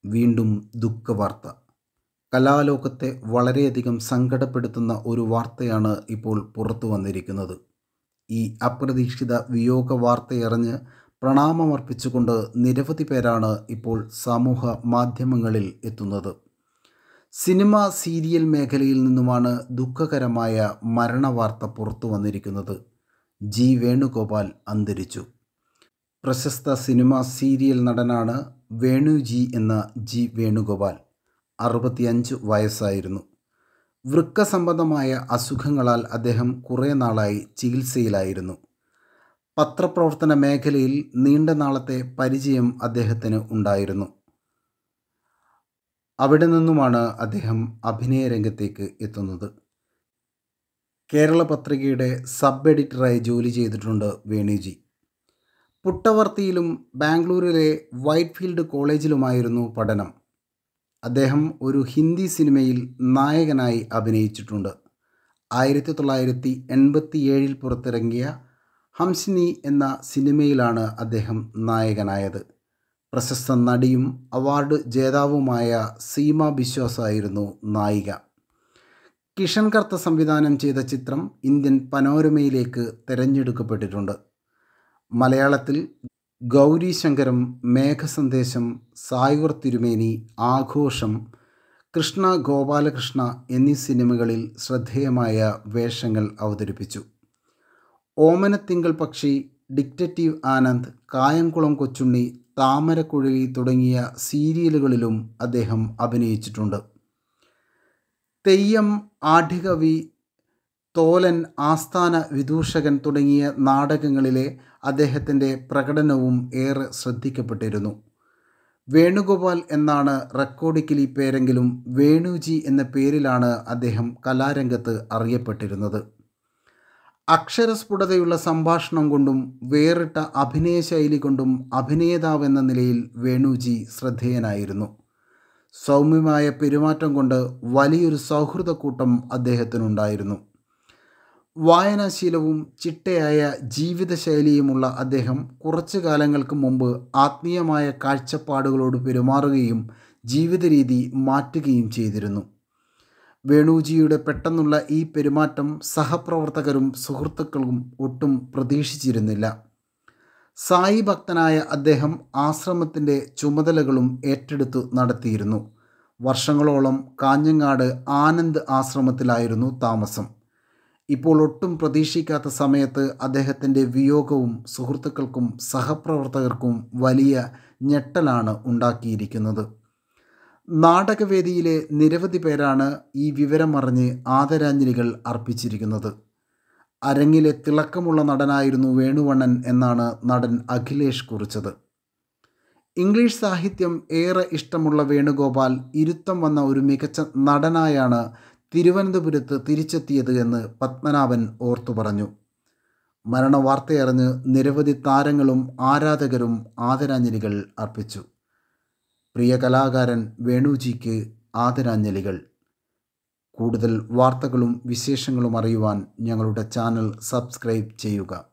വീണ്ടും ദുഃഖവാർത്ത. കലാലോകത്തെ വളരെയധികം സങ്കടപ്പെടുത്തുന്ന ഒരു വാർത്തയാണ് ഇപ്പോൾ പുറത്തു വന്നിരിക്കുന്നത്. ഈ അപ്രതീക്ഷിത വിയോഗ വാർത്തയറിഞ്ഞ് പ്രണാമമർപ്പിച്ചുകൊണ്ട് നിരവധി പേരാണ് ഇപ്പോൾ സമൂഹ മാധ്യമങ്ങളിൽ എത്തുന്നത്. സിനിമ, സീരിയൽ മേഖലയിൽ നിന്നുമാണ് ദുഃഖകരമായ മരണവാർത്ത പുറത്തു വന്നിരിക്കുന്നത്. ജി വേണുഗോപാൽ അന്തരിച്ചു. പ്രശസ്ത സിനിമ, സീരിയൽ നടനാണ് വേണുജി എന്ന ജി വേണുഗോപാൽ. 65 വയസ്സായിരുന്നു. വൃക്ക സംബന്ധമായ അസുഖങ്ങളാൽ അദ്ദേഹം കുറേ നാളായി ചികിത്സയിലായിരുന്നു. പത്രപ്രവർത്തന മേഖലയിൽ നീണ്ട നാളത്തെ പരിചയം അദ്ദേഹത്തിന് ഉണ്ടായിരുന്നു. അവിടെ നിന്നുമാണ് അദ്ദേഹം അഭിനയ രംഗത്തേക്ക് എത്തുന്നത്. കേരള പത്രികയുടെ സബ് എഡിറ്ററായി ജോലി ചെയ്തിട്ടുണ്ട് വേണുജി. പുട്ടവർത്തിയിലും ബാംഗ്ലൂരിലെ വൈറ്റ്ഫീൽഡ് കോളേജിലുമായിരുന്നു പഠനം. അദ്ദേഹം ഒരു ഹിന്ദി സിനിമയിൽ നായകനായി അഭിനയിച്ചിട്ടുണ്ട്. 1987 പുറത്തിറങ്ങിയ ഹംസിനി എന്ന സിനിമയിലാണ് അദ്ദേഹം നായകനായത്. പ്രശസ്ത നടിയും അവാർഡ് ജേതാവുമായ സീമ ബിശ്വാസായിരുന്നു നായിക. കിഷൻ കർത്ത സംവിധാനം ചെയ്ത ചിത്രം ഇന്ത്യൻ പനോരമയിലേക്ക് തിരഞ്ഞെടുക്കപ്പെട്ടിട്ടുണ്ട്. മലയാളത്തിൽ ഗൗരി ശങ്കരം, മേഘസന്ദേശം, സായൂർ തിരുമേനി, ആഘോഷം, കൃഷ്ണ ഗോപാലകൃഷ്ണ എന്നീ സിനിമകളിൽ ശ്രദ്ധേയമായ വേഷങ്ങൾ അവതരിപ്പിച്ചു. ഓമനത്തിങ്കൾ പക്ഷി, ഡിറ്റക്റ്റീവ് ആനന്ദ്, കായംകുളം കൊച്ചുണ്ണി, താമരക്കുഴലി തുടങ്ങിയ സീരിയലുകളിലും അദ്ദേഹം അഭിനയിച്ചിട്ടുണ്ട്. തെയ്യം, ആഢ്യകവി, തോലൻ, ആസ്ഥാന വിദൂഷകൻ തുടങ്ങിയ നാടകങ്ങളിലെ അദ്ദേഹത്തിൻ്റെ പ്രകടനവും ഏറെ ശ്രദ്ധിക്കപ്പെട്ടിരുന്നു. വേണുഗോപാൽ എന്നാണ് റെക്കോർഡിക്കലി പേരെങ്കിലും വേണുജി എന്ന പേരിലാണ് അദ്ദേഹം കലാരംഗത്ത് അറിയപ്പെട്ടിരുന്നത്. അക്ഷരസ്ഫുടതയുള്ള സംഭാഷണം കൊണ്ടും വേറിട്ട അഭിനയശൈലി കൊണ്ടും അഭിനേതാവെന്ന നിലയിൽ വേണുജി ശ്രദ്ധേയനായിരുന്നു. സൗമ്യമായ പെരുമാറ്റം കൊണ്ട് വലിയൊരു സൗഹൃദക്കൂട്ടം അദ്ദേഹത്തിനുണ്ടായിരുന്നു. വായനാശീലവും ചിട്ടയായ ജീവിതശൈലിയുമുള്ള അദ്ദേഹം കുറച്ചു കാലങ്ങൾക്ക് മുമ്പ് ആത്മീയമായ കാഴ്ചപ്പാടുകളോട് പെരുമാറുകയും ജീവിത രീതി മാറ്റുകയും ചെയ്തിരുന്നു. വേണുജിയുടെ പെട്ടെന്നുള്ള ഈ പെരുമാറ്റം സഹപ്രവർത്തകരും സുഹൃത്തുക്കളും ഒട്ടും പ്രതീക്ഷിച്ചിരുന്നില്ല. സായി ഭക്തനായ അദ്ദേഹം ആശ്രമത്തിൻ്റെ ചുമതലകളും ഏറ്റെടുത്തു നടത്തിയിരുന്നു. വർഷങ്ങളോളം കാഞ്ഞങ്ങാട് ആനന്ദ് ആശ്രമത്തിലായിരുന്നു താമസം. ഇപ്പോൾ ഒട്ടും പ്രതീക്ഷിക്കാത്ത സമയത്ത് അദ്ദേഹത്തിൻ്റെ വിയോഗവും സുഹൃത്തുക്കൾക്കും സഹപ്രവർത്തകർക്കും വലിയ ഞെട്ടലാണ് ഉണ്ടാക്കിയിരിക്കുന്നത്. നാടകവേദിയിലെ നിരവധി പേരാണ് ഈ വിവരമറിഞ്ഞ് ആദരാഞ്ജലികൾ അർപ്പിച്ചിരിക്കുന്നത്. അരങ്ങിലെ തിളക്കമുള്ള നടനായിരുന്നു വേണുവണ്ണൻ എന്നാണ് നടൻ അഖിലേഷ് കുറിച്ചത്. ഇംഗ്ലീഷ് സാഹിത്യം ഏറെ ഇഷ്ടമുള്ള വേണുഗോപാൽ ഇരുത്തം വന്ന ഒരു മികച്ച നടനായാണ് തിരുവനന്തപുരത്ത് തിരിച്ചെത്തിയത് എന്ന് പത്മനാഭൻ ഓർത്തു പറഞ്ഞു. മരണവാർത്തയറിഞ്ഞ് നിരവധി താരങ്ങളും ആരാധകരും ആദരാഞ്ജലികൾ അർപ്പിച്ചു. പ്രിയ കലാകാരൻ വേണുജിക്ക് ആദരാഞ്ജലികൾ. കൂടുതൽ വാർത്തകളും വിശേഷങ്ങളും അറിയുവാൻ ഞങ്ങളുടെ ചാനൽ സബ്സ്ക്രൈബ് ചെയ്യുക.